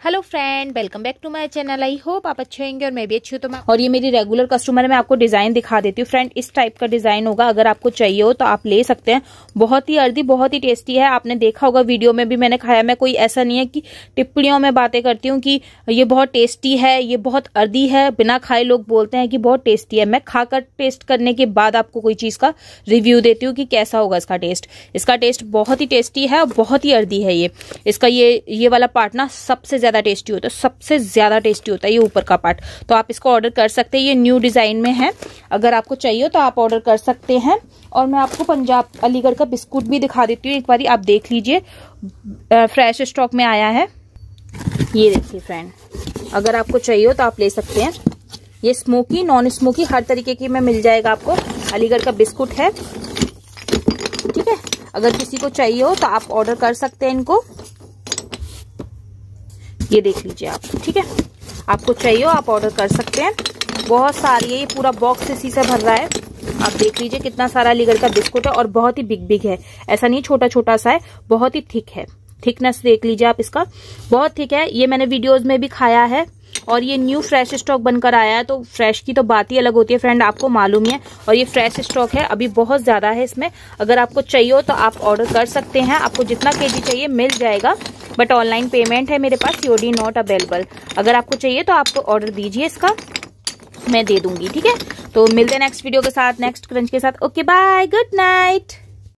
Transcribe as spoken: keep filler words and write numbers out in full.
Hello friend, welcome back to my channel. I hope आप अच्छे होंगे और मैं भी अच्छी हूँ। तो मैं और ये मेरी रेगुलर कस्टमर है, मैं आपको डिजाइन दिखा देती हूँ। फ्रेंड, इस टाइप का डिजाइन होगा, अगर आपको चाहिए हो तो आप ले सकते हैं। बहुत ही अर्दी, बहुत ही टेस्टी है। आपने देखा होगा वीडियो में भी मैंने खाया। मैं कोई ऐसा नहीं है कि टिप्पणियों में बातें करती हूँ कि ये बहुत टेस्टी है, ये बहुत अर्दी है। बिना खाए लोग बोलते हैं कि बहुत टेस्टी है। मैं खाकर टेस्ट करने के बाद आपको कोई चीज का रिव्यू देती हूँ कि कैसा होगा इसका टेस्ट। इसका टेस्ट बहुत ही टेस्टी है और बहुत ही अर्दी है। ये इसका ये ये वाला पार्ट ना सबसे ज्यादा टेस्टी होता है, सबसे ज्यादा टेस्टी होता है ये ऊपर का पार्ट। तो आप इसको ऑर्डर कर सकते हैं। ये न्यू डिजाइन में है, अगर आपको चाहिए तो आप ऑर्डर कर सकते हैं। और मैं आपको पंजाब अलीगढ़ का बिस्कुट भी दिखा देती हूँ, एक बारी आप देख लीजिए। फ्रेश स्टॉक में आया है, ये देखिए फ्रेंड। अगर आपको चाहिए हो तो आप ले सकते हैं। ये स्मोकी, नॉन स्मोकी, हर तरीके की में मिल जाएगा आपको। अलीगढ़ का बिस्कुट है, ठीक है। अगर किसी को चाहिए हो तो आप ऑर्डर कर सकते हैं इनको। ये देख लीजिए आप, ठीक है। आपको चाहिए हो आप ऑर्डर कर सकते हैं। बहुत सारी है, ये पूरा बॉक्स इसी से भर रहा है। आप देख लीजिए कितना सारा अलीगढ़ का बिस्कुट है और बहुत ही बिग बिग है। ऐसा नहीं छोटा छोटा सा है, बहुत ही थिक है। थिकनेस देख लीजिए आप इसका, बहुत थिक है। ये मैंने वीडियोस में भी खाया है और ये न्यू फ्रेश स्टॉक बनकर आया है। तो फ्रेश की तो बात ही अलग होती है फ्रेंड, आपको मालूम ही है। और ये फ्रेश स्टॉक है, अभी बहुत ज्यादा है इसमें। अगर आपको चाहिए हो तो आप ऑर्डर कर सकते हैं। आपको जितना केजी चाहिए मिल जाएगा, बट ऑनलाइन पेमेंट है मेरे पास, सीओडी नॉट अवेलेबल। अगर आपको चाहिए तो आपको ऑर्डर दीजिए, इसका मैं दे दूंगी, ठीक है। तो मिलते हैं नेक्स्ट वीडियो के साथ, नेक्स्ट क्रंच के साथ। Okay bye, good night.